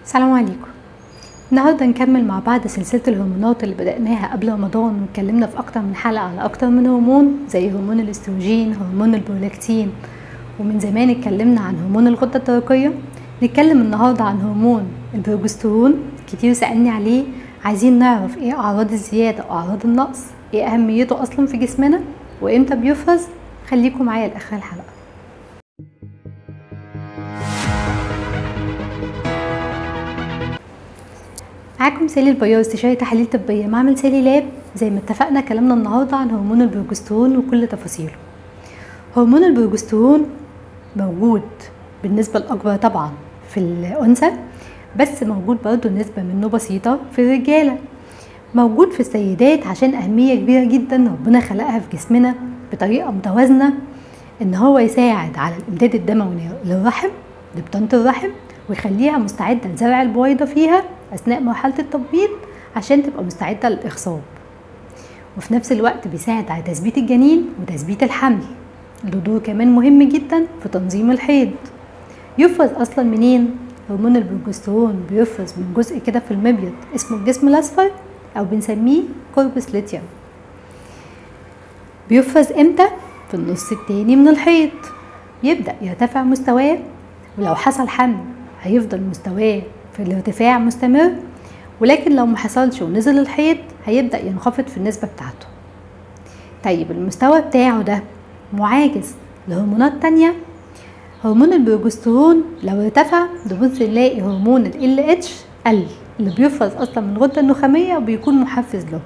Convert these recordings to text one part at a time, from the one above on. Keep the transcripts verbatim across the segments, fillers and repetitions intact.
السلام عليكم. النهارده نكمل مع بعض سلسله الهرمونات اللي بدأناها قبل رمضان، واتكلمنا في اكتر من حلقه على اكتر من هرمون زي هرمون الاستروجين، هرمون البرولاكتين، ومن زمان اتكلمنا عن هرمون الغده الدرقيه. نتكلم النهارده عن هرمون البروجسترون. كتير سألني عليه، عايزين نعرف ايه اعراض الزياده واعراض النقص، ايه اهميته اصلا في جسمنا، وامتى بيفرز. خليكم معايا لاخر الحلقه. معاكم سالي البيار، استشاري تحاليل طبيه معمل سالي لاب. زي ما اتفقنا كلامنا النهارده عن هرمون البروجسترون وكل تفاصيله. هرمون البروجسترون موجود بالنسبه الاكبر طبعا في الانثى، بس موجود برضو نسبه منه بسيطه في الرجاله. موجود في السيدات عشان اهميه كبيره جدا ربنا خلقها في جسمنا بطريقه متوازنه، ان هو يساعد على الامداد الدموي للرحم، لبطانه الرحم، ويخليها مستعده لزرع البويضه فيها اثناء مرحله التبويض عشان تبقى مستعده للاخصاب. وفي نفس الوقت بيساعد على تثبيت الجنين وتثبيت الحمل. له دور كمان مهم جدا في تنظيم الحيض. يفرز اصلا منين؟ هرمون البروجسترون بيفرز من جزء كده في المبيض اسمه الجسم الاصفر، او بنسميه كوربس ليتيوم. بيفرز امتى؟ في النص التاني من الحيض. يبدأ يرتفع مستواه، ولو حصل حمل هيفضل مستواه في الارتفاع مستمر، ولكن لو ما حصلش ونزل الحيض هيبدأ ينخفض في النسبة بتاعته. طيب المستوى بتاعه ده معاكس لهرمونات تانية. هرمون البروجسترون لو ارتفع نبص نلاقي هرمون ال إل إتش قل، اللي بيفرز اصلا من الغدة النخامية وبيكون محفز له.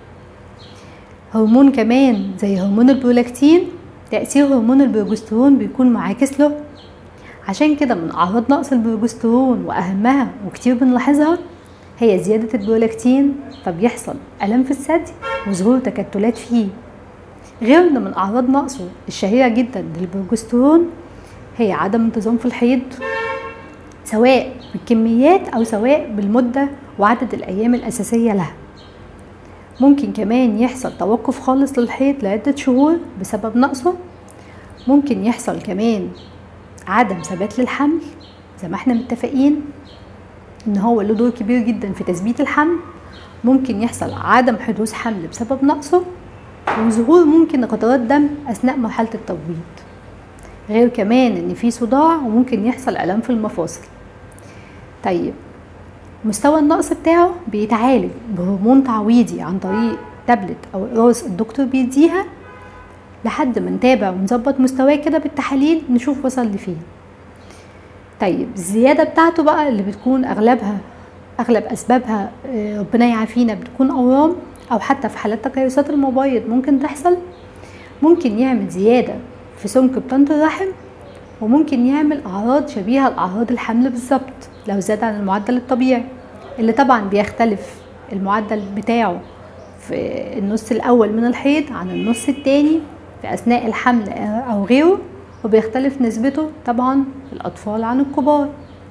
هرمون كمان زي هرمون البرولاكتين، تأثير هرمون البروجسترون بيكون معاكس له. عشان كده من اعراض نقص البروجسترون واهمها وكتير بنلاحظها هي زيادة البرولاكتين، فبيحصل ألم في الثدي وظهور تكتلات فيه. غير ان من اعراض نقصه الشهيرة جدا للبروجسترون هي عدم انتظام في الحيض، سواء بالكميات او سواء بالمدة وعدد الايام الاساسية لها. ممكن كمان يحصل توقف خالص للحيض لعدة شهور بسبب نقصه. ممكن يحصل كمان عدم ثبات للحمل، زي ما احنا متفقين ان هو له دور كبير جدا في تثبيت الحمل. ممكن يحصل عدم حدوث حمل بسبب نقصه، وظهور ممكن قطرات دم اثناء مرحله التبويض. غير كمان ان في صداع وممكن يحصل الام في المفاصل. طيب مستوى النقص بتاعه بيتعالج بهرمون تعويضي عن طريق تابلت او اقراص الدكتور بيديها، لحد ما نتابع ونظبط مستواه كده بالتحاليل نشوف وصل لفين. طيب الزياده بتاعته بقى اللي بتكون اغلبها اغلب اسبابها ربنا يعافينا بتكون اورام، او حتى في حالات تكيسات المبيض ممكن تحصل. ممكن يعمل زياده في سمك بطانه الرحم، وممكن يعمل اعراض شبيهه لاعراض الحمل بالظبط لو زاد عن المعدل الطبيعي، اللي طبعا بيختلف المعدل بتاعه في النص الاول من الحيض عن النص التاني في اثناء الحمل او غيره، وبيختلف نسبته طبعا في الاطفال عن الكبار.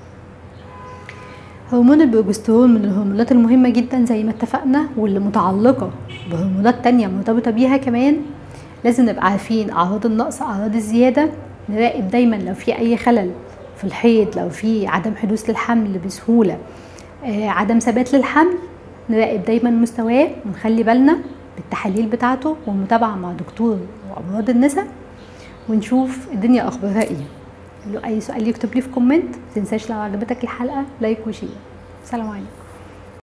هرمون البروجسترون من الهرمونات المهمة جدا زي ما اتفقنا، واللي متعلقة بهرمونات تانية مرتبطة بيها كمان. لازم نبقى عارفين اعراض النقص، اعراض الزيادة. نراقب دايما لو في اي خلل في الحيض، لو في عدم حدوث للحمل بسهولة، آه عدم ثبات للحمل، نراقب دايما مستواه ونخلي بالنا بالتحاليل بتاعته والمتابعة مع دكتور وأمراض النساء، ونشوف الدنيا اخبارها ايه. لو اي سؤال يكتب لي في كومنت. متنساش لو عجبتك الحلقة لايك وشير. سلام عليكم.